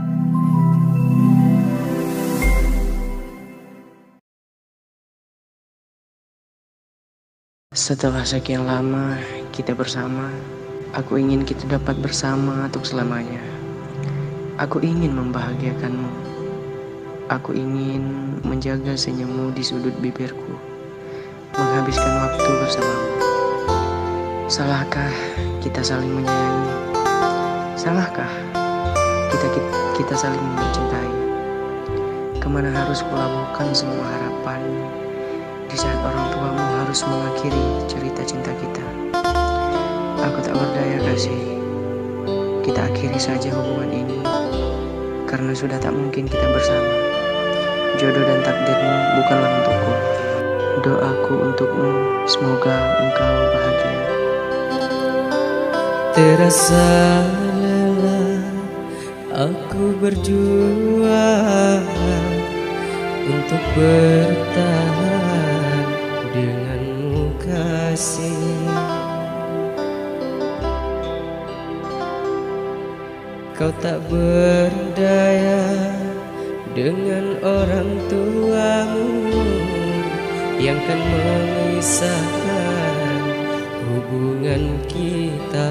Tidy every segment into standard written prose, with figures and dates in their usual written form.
Setelah sekian lama kita bersama, aku ingin kita dapat bersama untuk selamanya. Aku ingin membahagiakanmu. Aku ingin menjaga senyummu di sudut bibirku, menghabiskan waktu bersamamu. Salahkah kita saling menyayangi? Salahkah kita saling mencintai? Kemana harus kulabuhkan semua harapan di saat orang tuamu harus mengakhiri cerita cinta kita? Aku tak berdaya kasih. Kita akhiri saja hubungan ini, karena sudah tak mungkin kita bersama. Jodoh dan takdirmu bukanlah untukku. Doaku untukmu, semoga engkau bahagia. Terasa lelah aku berjuang untuk bertahan denganmu kasih. Kau tak berdaya dengan orang tuamu yang kan memisahkan hubungan kita.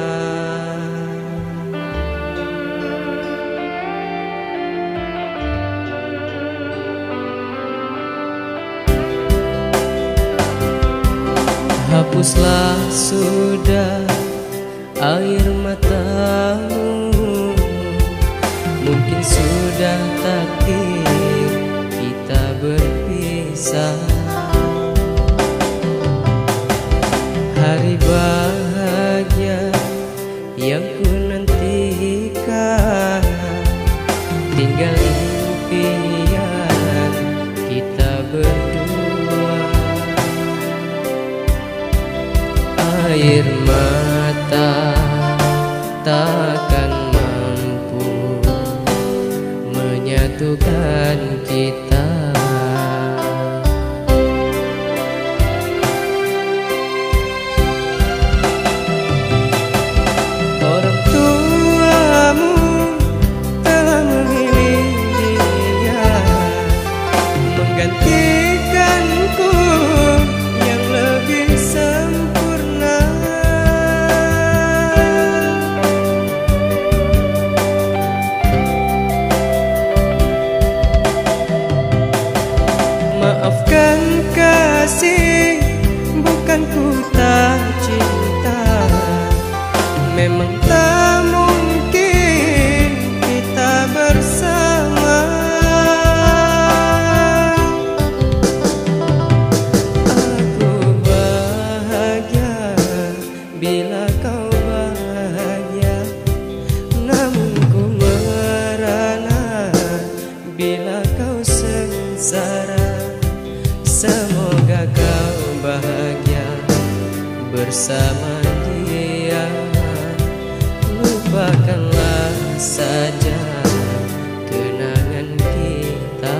Hapuslah sudah air matamu, mungkin sudah takdir kita berpisah. Hari bahagia yang ku nantikan, tinggal impian kita berdua. Air mata takkan mampu menyatukan kita. Orang tuamu telah memilih dia menggantikanku yang lebih sempurna. Maafkan kasih, bukan ku tak cinta. Memang tak mungkin kita bersama. Aku bahagia bila kau bahagia, namun ku merana bila kau sengsara. Semoga kau bahagia bersama dia. Lupakanlah saja kenangan kita.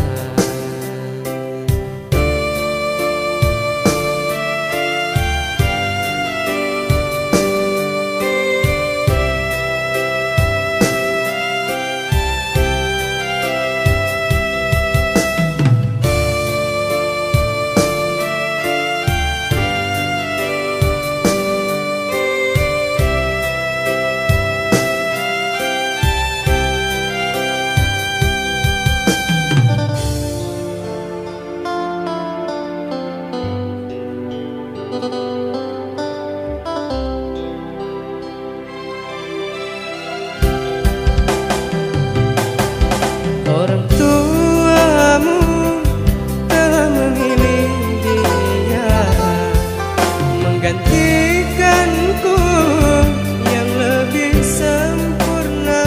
Orang tuamu telah memilih dia menggantikanku yang lebih sempurna.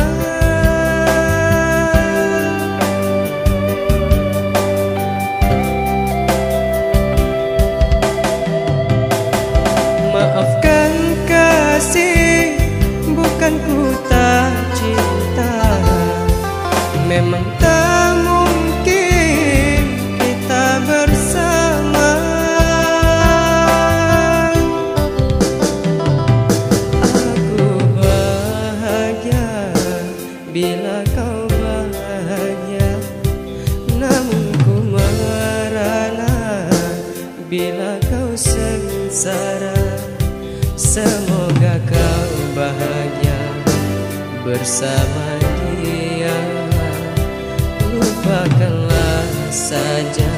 Maafkan kasih, bukan ku tak cinta. Memang tak mungkin kita bersama. Aku bahagia bila kau bahagia, namun ku merana bila kau sengsara. Semoga kau bahagia bersama dia, lupakanlah saja